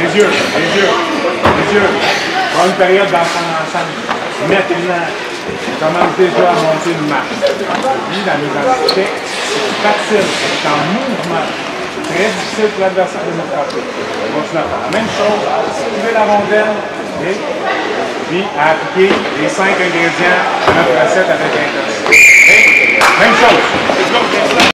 Les yeux. Prends une période d'ensemble ensemble. Maintenant, commence déjà à monter une marche. Lui, dans les antiques, c'est facile, c'est en mouvement. Très difficile pour l'adversaire de nous frapper. On continue à faire la même chose, activer la rondelle, okay? Puis à appliquer les 5 ingrédients de notre recette avec intensité. Okay? Même chose.